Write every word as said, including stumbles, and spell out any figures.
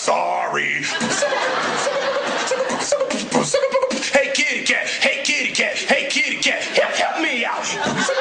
sorry. Hey kitty cat, hey kitty cat, hey kitty cat, help, help me out.